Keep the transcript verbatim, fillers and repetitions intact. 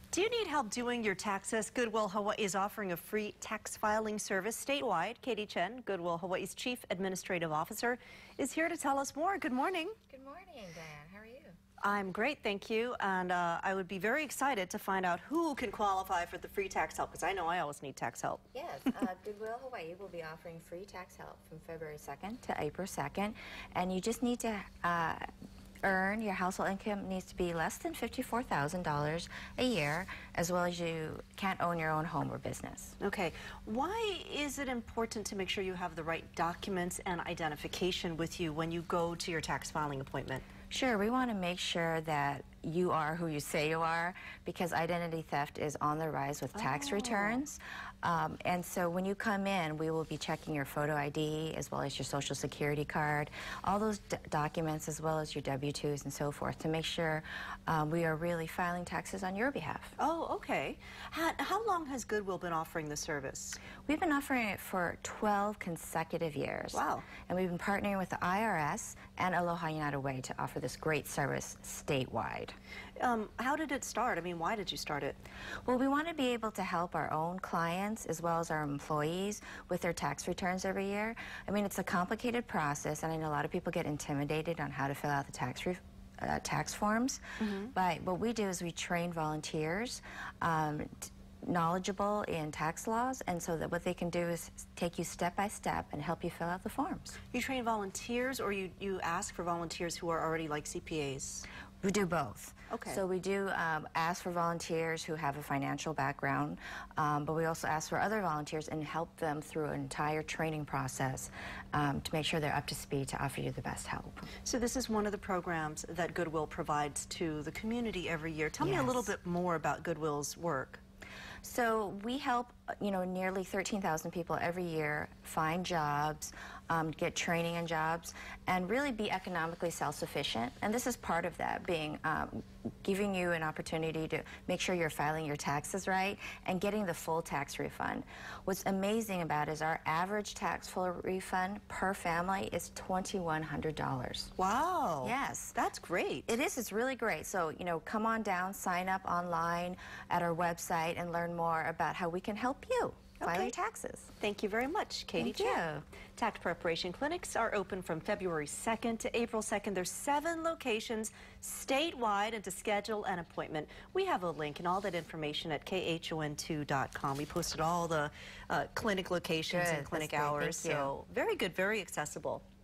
Do you need help doing your taxes? Goodwill Hawaii is offering a free tax filing service statewide. Katie Chen, Goodwill Hawaii's Chief Administrative Officer, is here to tell us more. Good morning. Good morning, Diane. How are you? I'm great, thank you. And uh, I would be very excited to find out who can qualify for the free tax help, because I know I always need tax help. Yes, uh, Goodwill Hawaii will be offering free tax help from February second to April second. And you just need to uh, earn, your household income needs to be less than fifty-four thousand dollars a year, as well as you can't own your own home or business. Okay. Why is it important to make sure you have the right documents and identification with you when you go to your tax filing appointment? Sure, we want to make sure that you are who you say you are, because identity theft is on the rise with tax oh. returns. Um, and so when you come in, we will be checking your photo I D as well as your social security card, all those d documents as well as your W two's and so forth, to make sure um, we are really filing taxes on your behalf. Oh, okay. How, how long has Goodwill been offering the service? We've been offering it for twelve consecutive years. Wow. And we've been partnering with the I R S and Aloha United Way to offer this great service statewide. Um, how did it start? I mean, why did you start it? Well, we want to be able to help our own clients as well as our employees with their tax returns every year. I mean, it's a complicated process, and I know a lot of people get intimidated on how to fill out the tax re uh, tax forms. Mm-hmm. But what we do is we train volunteers um, knowledgeable in tax laws, and so that what they can do is take you step by step and help you fill out the forms. You train volunteers, or you, you ask for volunteers who are already like C P As? We do both. Okay. So we do um, ask for volunteers who have a financial background, um, but we also ask for other volunteers and help them through an entire training process um, to make sure they're up to speed to offer you the best help. So this is one of the programs that Goodwill provides to the community every year. Tell Yes. me a little bit more about Goodwill's work. So we help, you know, nearly thirteen thousand people every year find jobs, um, get training in jobs, and really be economically self-sufficient. And this is part of that, being um, giving you an opportunity to make sure you're filing your taxes right and getting the full tax refund. What's amazing about it is our average tax full refund per family is twenty-one hundred dollars. Wow. Yes. That's great. It is. It's really great. So, you know, come on down, sign up online at our website, and learn more about how we can help you file Okay. your taxes. Thank you very much, Katie Thank Chen. you. Tax preparation clinics are open from February second to April second. There's seven locations statewide, and to schedule an appointment, we have a link and all that information at K H O N two dot com. We posted all the uh, clinic locations Good. and clinic That's great. hours, Thank you. so very good, very accessible.